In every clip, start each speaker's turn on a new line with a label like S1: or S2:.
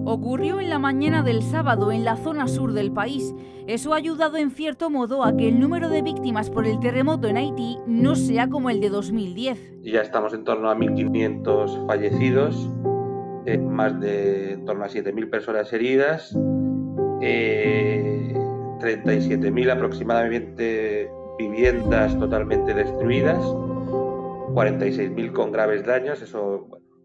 S1: Ocurrió en la mañana del sábado en la zona sur del país. Eso ha ayudado en cierto modo a que el número de víctimas por el terremoto en Haití no sea como el de 2010.
S2: Ya estamos en torno a 1.500 fallecidos, más de en torno a 7.000 personas heridas, 37.000 aproximadamente viviendas totalmente destruidas, 46.000 con graves daños. Eso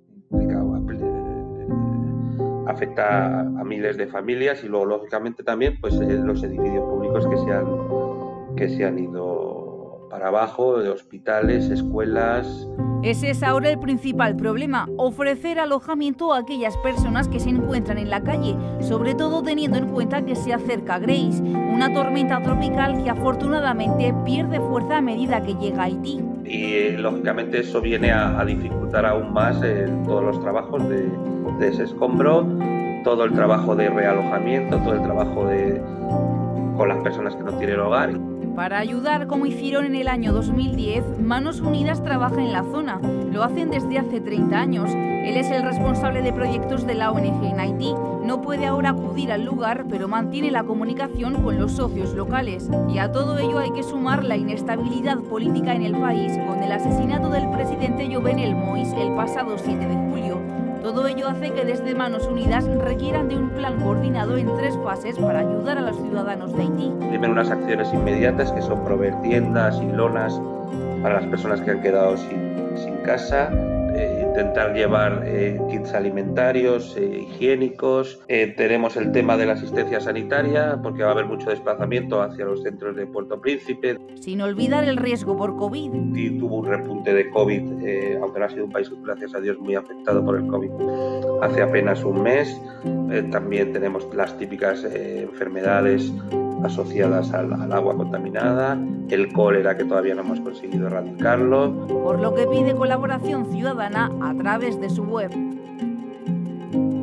S2: afecta a miles de familias y luego lógicamente también pues los edificios públicos que se han ido para abajo, de hospitales, escuelas.
S1: Ese es ahora el principal problema, ofrecer alojamiento a aquellas personas que se encuentran en la calle, sobre todo teniendo en cuenta que se acerca Grace, una tormenta tropical que afortunadamente pierde fuerza a medida que llega a Haití.
S2: Y lógicamente eso viene a dificultar aún más todos los trabajos de ese escombro, todo el trabajo de realojamiento, todo el trabajo con las personas que no tienen hogar.
S1: Para ayudar, como hicieron en el año 2010, Manos Unidas trabaja en la zona. Lo hacen desde hace 30 años. Él es el responsable de proyectos de la ONG en Haití. No puede ahora acudir al lugar, pero mantiene la comunicación con los socios locales. Y a todo ello hay que sumar la inestabilidad política en el país, con el asesinato del presidente Jovenel Moïse el pasado 7 de julio. Todo ello hace que desde Manos Unidas requieran de un plan coordinado en 3 fases para ayudar a los ciudadanos de Haití.
S2: Primero, unas acciones inmediatas que son proveer tiendas y lonas para las personas que han quedado sin casa, intentar llevar kits alimentarios, higiénicos. Tenemos el tema de la asistencia sanitaria, porque va a haber mucho desplazamiento hacia los centros de Puerto Príncipe.
S1: Sin olvidar el riesgo por COVID.
S2: Haití tuvo un repunte de COVID, aunque no ha sido un país, gracias a Dios, muy afectado por el COVID hace apenas un mes. También tenemos las típicas enfermedades asociadas al agua contaminada, el cólera, que todavía no hemos conseguido erradicarlo.
S1: Por lo que pide colaboración ciudadana a través de su web.